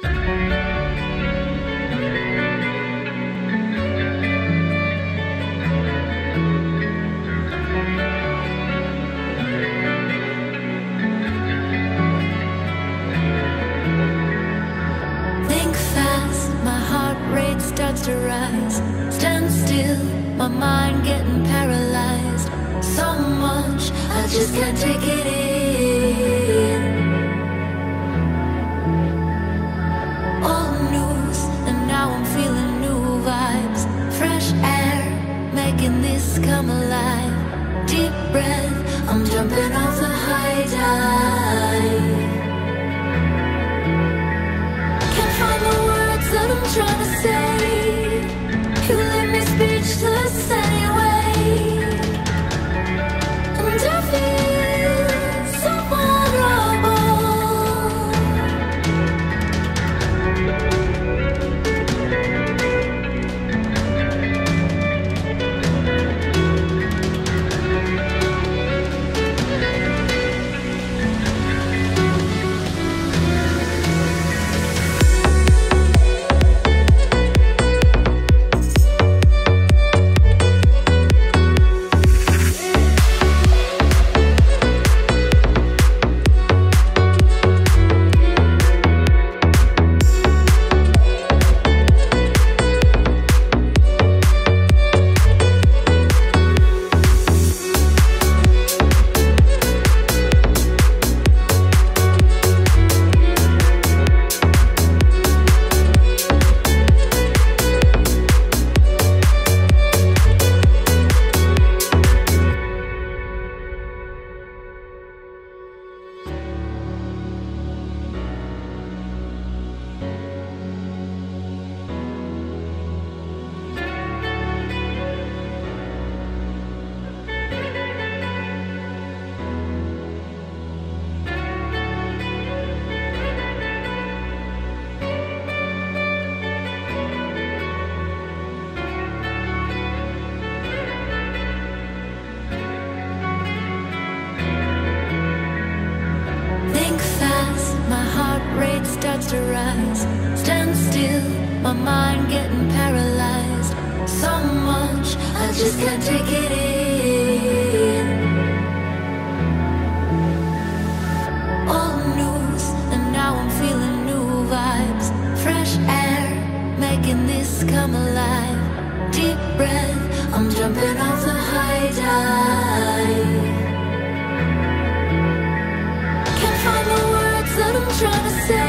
To rise, stand still, my mind getting paralyzed. So much, I just can't take it in. Old news, and now I'm feeling new vibes. Fresh air, making this come alive. Deep breath, I'm jumping off the high dive. Can't find the words that I'm trying to say. You leave me speechless anyway, and I feel so vulnerable. To rise, stand still, my mind getting paralyzed. So much, I just can't take it in. Old news, and now I'm feeling new vibes. Fresh air, making this come alive. Deep breath, I'm jumping off the high dive. Can't find the words that I'm trying to say.